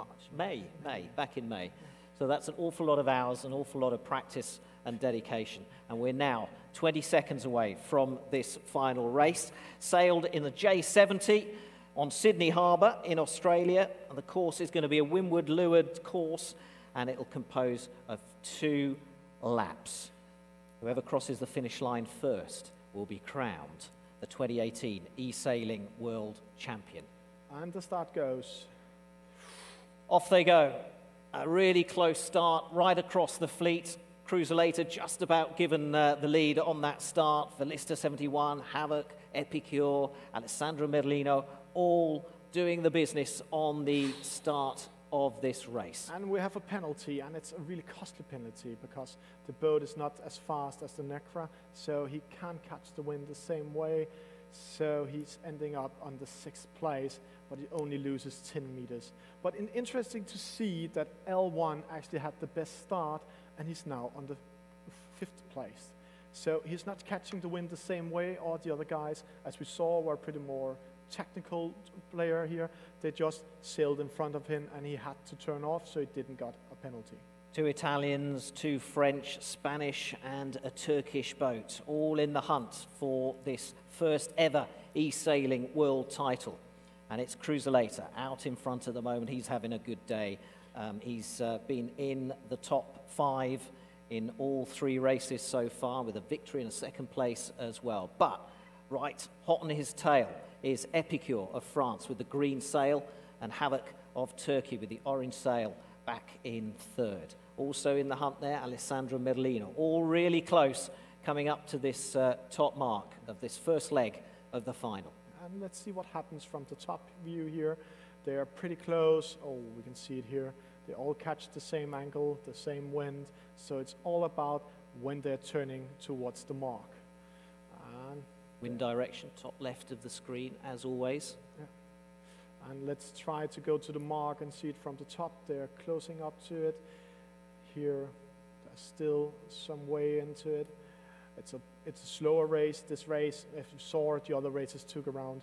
Speaker 2: back in May. So that's an awful lot of hours, an awful lot of practice and dedication. And we're now 20 seconds away from this final race. Sailed in the J70 on Sydney Harbour in Australia. And the course is going to be a windward-leeward course, and it'll compose of 2 laps. Whoever crosses the finish line first will be crowned the 2018 E-Sailing World Champion.
Speaker 3: And the start goes.
Speaker 2: Off they go. A really close start right across the fleet. Cruiserator just about given the lead on that start. Velista 71, Havoc, Epicure, Alessandro Merlino, all doing the business on the start of this race.
Speaker 3: And we have a penalty, and it's a really costly penalty because the boat is not as fast as the Necra, so he can't catch the wind the same way. So he's ending up on the 6th place, but he only loses 10 meters. But interesting to see that L1 actually had the best start, and he's now on the 5th place. So he's not catching the wind the same way. All the other guys, as we saw, were pretty more technical player here. They just sailed in front of him, and he had to turn off, so he didn't get a penalty.
Speaker 2: 2 Italians, 2 French, Spanish, and a Turkish boat, all in the hunt for this first ever E-Sailing world title. And it's Cruiserator out in front at the moment. He's having a good day. He's been in the top 5 in all 3 races so far, with a victory and a 2nd place as well. But right hot on his tail is Epicure of France with the green sail, and Havoc of Turkey with the orange sail back in 3rd. Also in the hunt there, Alessandro Merlino, all really close, coming up to this top mark of this first leg of the final.
Speaker 3: And let's see what happens from the top view here. They are pretty close. Oh, we can see it here. They all catch the same angle, the same wind. So it's all about when they're turning towards the mark. And
Speaker 2: wind direction, top left of the screen, as always.
Speaker 3: Yeah. And let's try to go to the mark and see it from the top. They're closing up to it. Here, there's still some way into it. It's a slower race. This race, if you saw it, the other races took around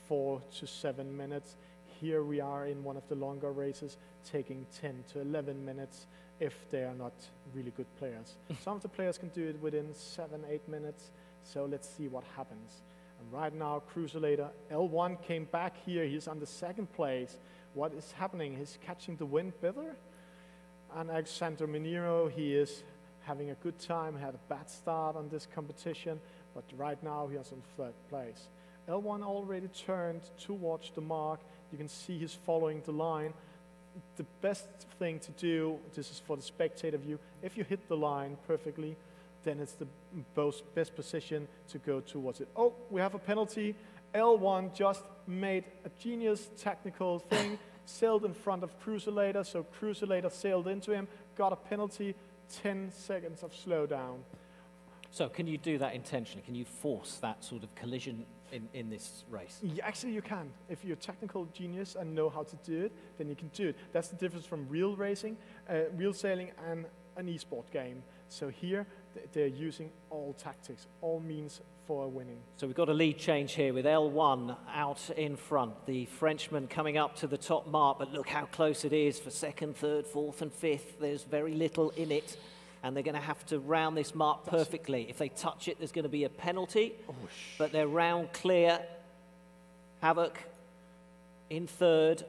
Speaker 3: 4 to 7 minutes. Here we are in one of the longer races, taking 10 to 11 minutes if they are not really good players. Some of the players can do it within 7, 8 minutes, so let's see what happens. And right now, Cruiserator, L1 came back here. He's on the 2nd place. What is happening? He's catching the wind better. And Alexander Minero, he is having a good time, had a bad start on this competition, but right now he is on 3rd place. L1 already turned towards the mark. You can see he's following the line. The best thing to do, this is for the spectator view, if you hit the line perfectly, then it's the best position to go towards it. Oh, we have a penalty. L1 just made a genius technical thing, sailed in front of Cruiserator, so Cruiserator sailed into him, got a penalty, 10 seconds of slowdown.
Speaker 2: So can you do that intentionally? Can you force that sort of collision in this race?
Speaker 3: Yeah, actually you can. If you're a technical genius and know how to do it, then you can do it. That's the difference from real racing, real sailing and an esport game. So here they're using all tactics, all means for winning.
Speaker 2: So we've got a lead change here with L1 out in front. The Frenchman coming up to the top mark, but look how close it is for 2nd, 3rd, 4th and 5th. There's very little in it, and they're going to have to round this mark perfectly. If they touch it, there's going to be a penalty, but they're round clear. Havoc in 3rd.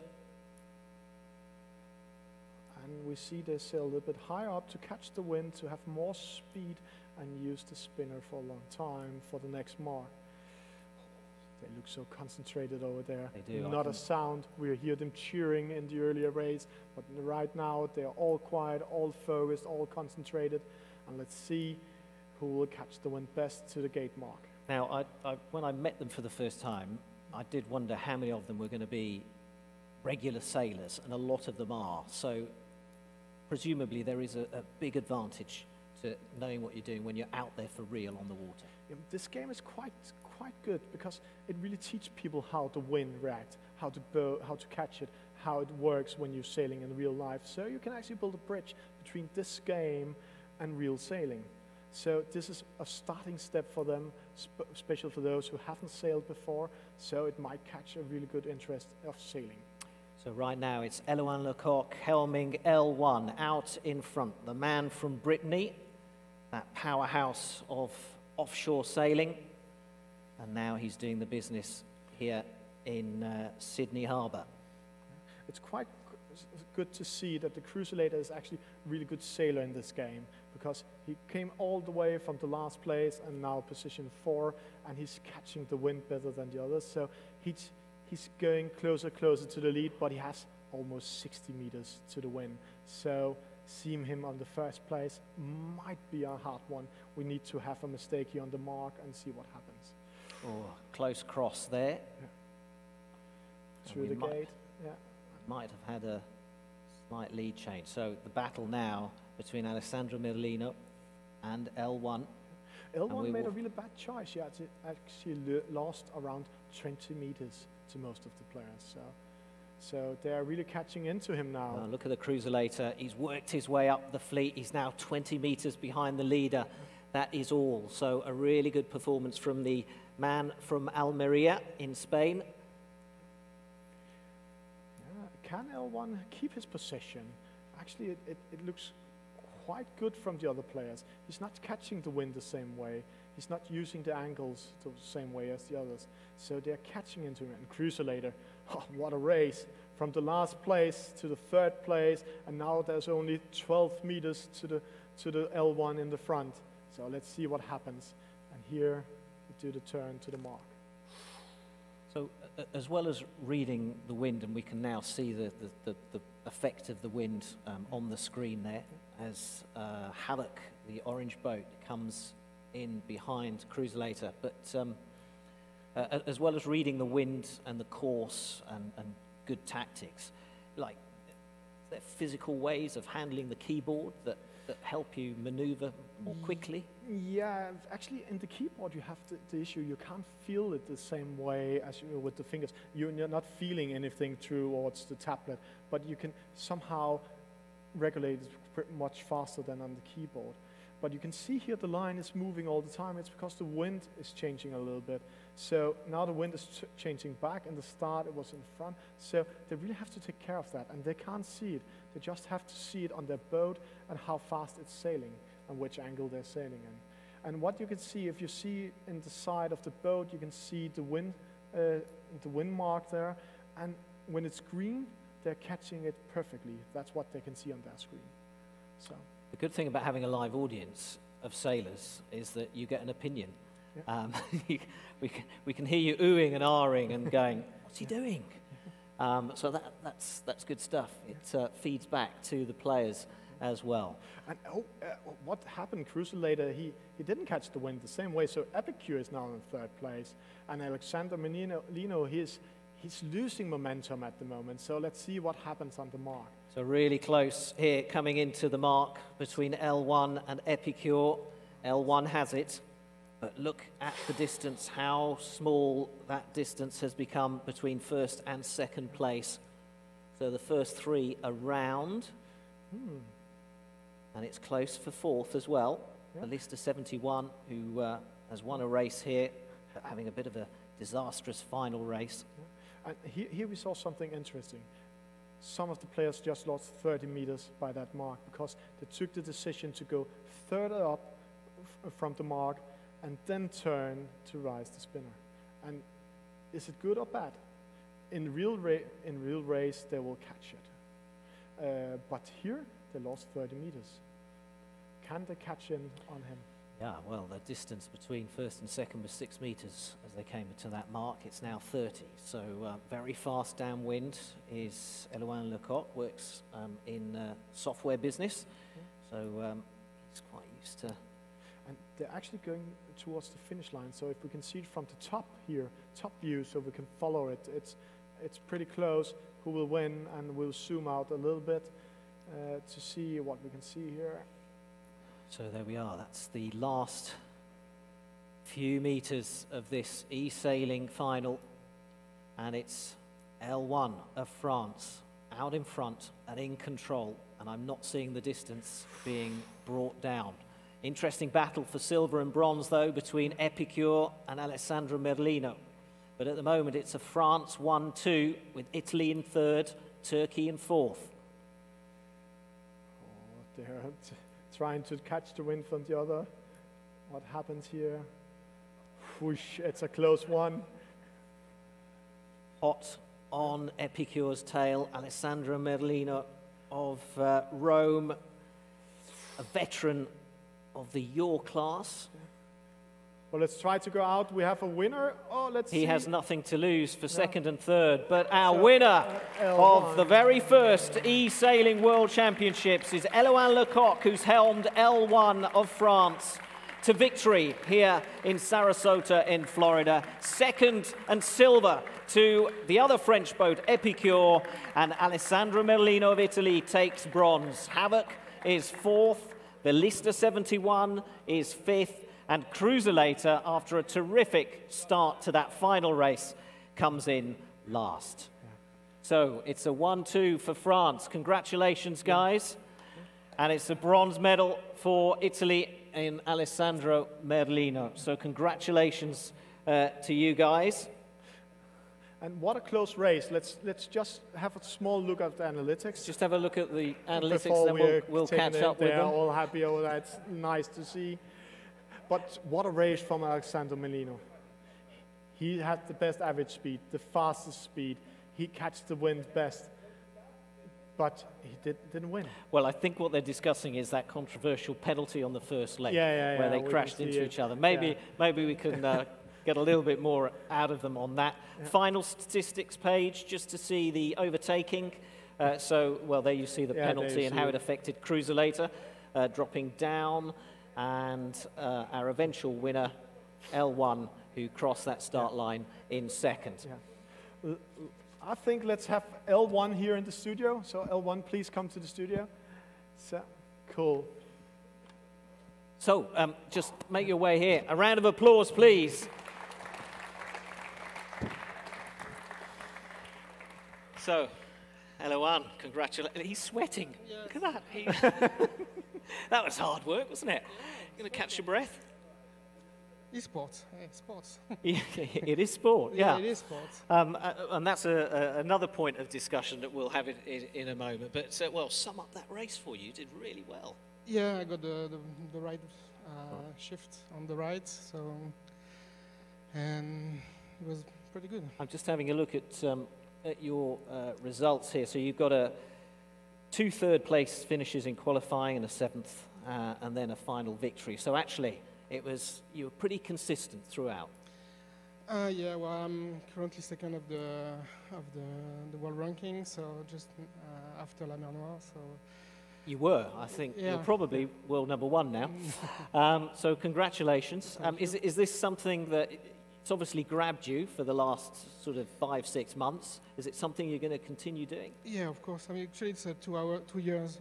Speaker 3: And we see they sail a little bit higher up to catch the wind, to have more speed and use the spinner for a long time for the next mark. They look so concentrated over there.
Speaker 2: They do.
Speaker 3: Not a sound. We hear them cheering in the earlier race, but right now they're all quiet, all focused, all concentrated. And let's see who will catch the wind best to the gate mark.
Speaker 2: Now, when I met them for the first time, I did wonder how many of them were going to be regular sailors, and a lot of them are. So presumably there is a big advantage to knowing what you're doing when you're out there for real on the water.
Speaker 3: This game is quite good because it really teaches people how the wind reacts, how to bow, how to catch it, how it works when you're sailing in real life. So you can actually build a bridge between this game and real sailing. So this is a starting step for them, especially for those who haven't sailed before. So it might catch a really good interest of sailing.
Speaker 2: So right now it's Elouan Lecoq helming L1 out in front. The man from Brittany, that powerhouse of offshore sailing. And now he's doing the business here in Sydney Harbour.
Speaker 3: It's quite good to see that the Cruiserator is actually a really good sailor in this game, because he came all the way from the last place and now position 4, and he's catching the wind better than the others. So he's going closer to the lead, but he has almost 60 meters to the wind. So seeing him on the 1st place might be a hard one. We need to have a mistake here on the mark and see what happens.
Speaker 2: Oh, close cross there.
Speaker 3: Yeah. Through the gate. Yeah.
Speaker 2: Might have had a slight lead change. So the battle now between Alessandro Merlino and L1.
Speaker 3: L1 made a really bad choice. He actually lost around 20 meters to most of the players. So they're really catching into him now.
Speaker 2: Look at the Cruiserator. He's worked his way up the fleet. He's now 20 meters behind the leader. That is all. So a really good performance from the man from Almeria in Spain.
Speaker 3: Can L1 keep his position? Actually, it looks quite good from the other players. He's not catching the wind the same way. He's not using the angles the same way as the others. So they're catching into him. And Cruiserator, oh, what a race. From the last place to the 3rd place, and now there's only 12 meters to the L1 in the front. So let's see what happens. And here, we do the turn to the mark.
Speaker 2: So as well as reading the wind, and we can now see the effect of the wind on the screen there, as Havoc, the orange boat, comes in behind Cruiserator. But as well as reading the wind and the course and good tactics, like, are there physical ways of handling the keyboard that help you maneuver more quickly?
Speaker 3: Yeah, actually in the keyboard you have the issue, you can't feel it the same way as you with the fingers. You're not feeling anything towards the tablet, but you can somehow regulate it much faster than on the keyboard. But you can see here the line is moving all the time. It's because the wind is changing a little bit. So now the wind is changing back. In the start, it was in front. So they really have to take care of that, and they can't see it. They just have to see it on their boat and how fast it's sailing and which angle they're sailing in. And what you can see, if you see in the side of the boat, you can see the wind mark there. And when it's green, they're catching it perfectly. That's what they can see on their screen. So
Speaker 2: the good thing about having a live audience of sailors is that you get an opinion. Yeah. We can hear you oohing and ahhing and going, what's he doing? So that's good stuff. It feeds back to the players as well. And
Speaker 3: what happened? Cruisulator, he didn't catch the wind the same way. So Epicure is now in third place, and Alexander Merlino, he's losing momentum at the moment. So let's see what happens on the mark.
Speaker 2: So really close here, coming into the mark between L1 and Epicure. L1 has it, but look at the distance, how small that distance has become between first and second place. So the first three around. And it's close for fourth as well. Yeah. Alista 71, who has won a race here, but having a bit of a disastrous final race.
Speaker 3: Yeah. And here we saw something interesting. Some of the players just lost 30 meters by that mark because they took the decision to go further up from the mark and then turn to rise the spinner. And is it good or bad? In real race, they will catch it. But here, they lost 30 meters. Can they catch in on him?
Speaker 2: Yeah, well, the distance between first and second was 6 meters as they came to that mark. It's now 30. So very fast downwind is Elouin Lecoq, works in software business. So he's quite used to.
Speaker 3: And they're actually going towards the finish line. So if we can see it from the top here, top view, so we can follow it, it's pretty close. Who will win? And we'll zoom out a little bit to see what we can see here.
Speaker 2: So there we are. That's the last few meters of this e-sailing final. And it's L1 of France out in front and in control. And I'm not seeing the distance being brought down. Interesting battle for silver and bronze, though, between Epicure and Alessandro Merlino. But at the moment, it's a France 1-2 with Italy in third, Turkey in fourth.
Speaker 3: Oh, they're trying to catch the wind from the other. What happens here? Whoosh, it's a close one.
Speaker 2: Hot on Epicure's tail, Alessandro Merlino of Rome, a veteran of the Yaw class.
Speaker 3: Well, let's try to go out. We have a winner. Oh, let's see.
Speaker 2: He has nothing to lose for second and third, but our winner of the very first e-sailing World Championships is Elouin Lecoq, who's helmed L1 of France to victory here in Sarasota in Florida. Second and silver to the other French boat, Epicure, and Alessandro Merlino of Italy takes bronze. Havoc is fourth, Alista 71 is fifth, and Cruisulator, after a terrific start to that final race, comes in last. Yeah. So it's a 1-2 for France. Congratulations, guys. Yeah. And it's a bronze medal for Italy in Alessandro Merlino. So congratulations to you guys.
Speaker 3: And what a close race. Let's just have a small look at the analytics.
Speaker 2: Just have a look at the analytics, then we'll catch up with them.
Speaker 3: They're all happy over that. It's nice to see. But what a race from Alessandro Merlino. He had the best average speed, the fastest speed. He catched the wind best, but he didn't win.
Speaker 2: Well, I think what they're discussing is that controversial penalty on the first leg,
Speaker 3: where
Speaker 2: they crashed into each other. Maybe we can get a little bit more out of them on that. Yeah. Final statistics page, just to see the overtaking. Well, there you see the penalty and how it affected Cruisulator, dropping down. And our eventual winner, L1, who crossed that start line in second.
Speaker 3: Yeah. I think let's have L1 here in the studio. So L1, please come to the studio. So, cool.
Speaker 2: So just make your way here. A round of applause, please. So, L1, congratulations. He's sweating. Yes. Look at that. That was hard work, wasn't it? You're going to catch your breath?
Speaker 7: Esports, sports.
Speaker 2: It is sport, yeah.
Speaker 7: It is sports.
Speaker 2: And that's another point of discussion that we'll have in a moment. But, well, sum up that race for you. You did really well.
Speaker 7: Yeah, I got the right shift on the right, so, and it was pretty good.
Speaker 2: I'm just having a look at your results here. So you've got 2 third-place finishes in qualifying and a 7th, and then a final victory. So actually, you were pretty consistent throughout.
Speaker 7: Yeah, well, I'm currently 2nd of the world ranking, so just after La Mer Noire. So
Speaker 2: you were, I think. Yeah. You're probably world number 1 now. So congratulations. Is this something that it's obviously grabbed you for the last sort of 5-6 months? Is it something you're going to continue doing?
Speaker 7: Yeah, of course. I mean, actually, it's a 2 years.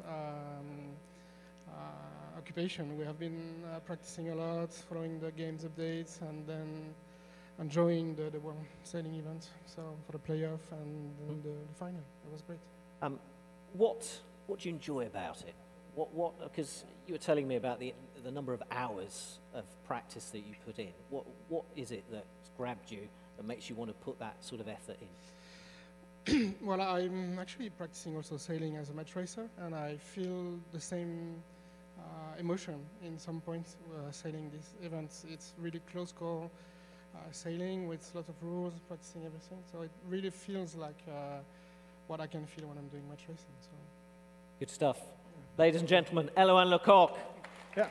Speaker 7: Occupation. We have been practicing a lot, following the games updates, and then enjoying the world sailing event. So for the playoff and the final, it was great.
Speaker 2: What do you enjoy about it? Because you were telling me about the number of hours of practice that you put in. What is it that's grabbed you that makes you want to put that sort of effort in?
Speaker 7: Well, I'm actually practicing also sailing as a match racer, and I feel the same emotion in some points sailing these events. It's really close call sailing with lots of rules, practicing everything. So it really feels like what I can feel when I'm doing match racing. So.
Speaker 2: Good stuff. Yeah. Ladies and gentlemen, Elouan Lecoq.
Speaker 3: Yeah.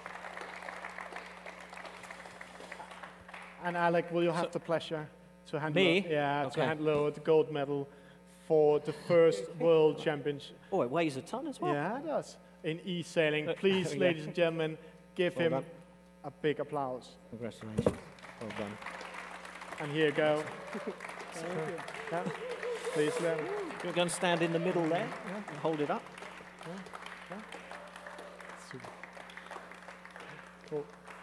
Speaker 3: And Alec, will you have the pleasure to hand
Speaker 2: me?
Speaker 3: To hand over the gold medal for the first World Championship.
Speaker 2: Oh, it weighs a ton as well.
Speaker 3: Yeah, it does. In e-sailing. Please, ladies and gentlemen, give him a big applause.
Speaker 2: Congratulations. Well done.
Speaker 3: And here you go. Thank you. Yeah. Please,
Speaker 2: you're going to stand in the middle there and hold it up.
Speaker 3: Yeah. Super. Cool.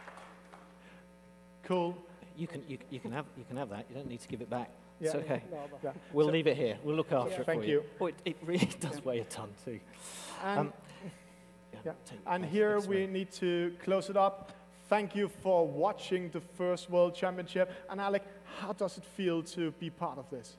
Speaker 3: Cool.
Speaker 2: You can have that. You don't need to give it back.
Speaker 3: Yeah.
Speaker 2: It's okay.
Speaker 3: Yeah.
Speaker 2: We'll leave it here. We'll look after it for you.
Speaker 3: Thank you.
Speaker 2: Oh, it really does weigh a ton too.
Speaker 3: And here we need to close it up. Thank you for watching the first World Championship. And Alec, how does it feel to be part of this?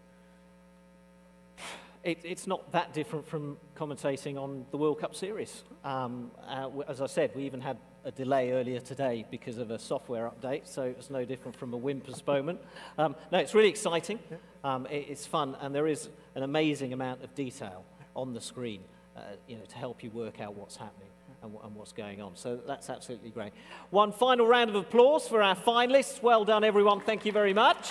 Speaker 2: It's not that different from commentating on the World Cup Series. As I said, we even had a delay earlier today because of a software update, so it's no different from a win postponement. No, it's really exciting. It's fun, and there is an amazing amount of detail on the screen, to help you work out what's happening and what's going on. So that's absolutely great. One final round of applause for our finalists. Well done, everyone. Thank you very much.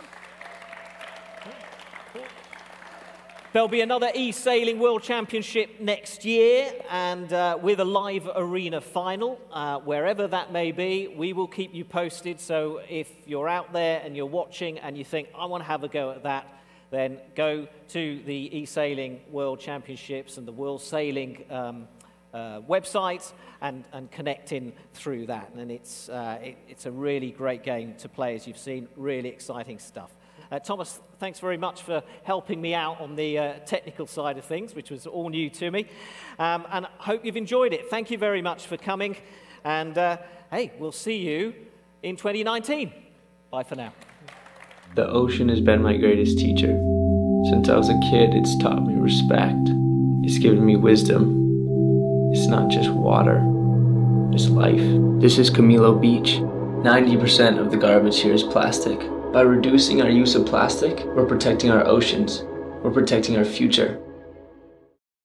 Speaker 2: There'll be another e-sailing World Championship next year, and with a live arena final. Wherever that may be, we will keep you posted. So if you're out there and you're watching and you think, I want to have a go at that, then go to the e-sailing World Championships and the World Sailing website and connect in through that. And it's a really great game to play, as you've seen. Really exciting stuff. Thomas, thanks very much for helping me out on the technical side of things, which was all new to me. And I hope you've enjoyed it. Thank you very much for coming. And hey, we'll see you in 2019. Bye for now.
Speaker 8: The ocean has been my greatest teacher. Since I was a kid, it's taught me respect. It's given me wisdom. It's not just water, it's life. This is Camilo Beach. 90% of the garbage here is plastic. By reducing our use of plastic, we're protecting our oceans. We're protecting our future.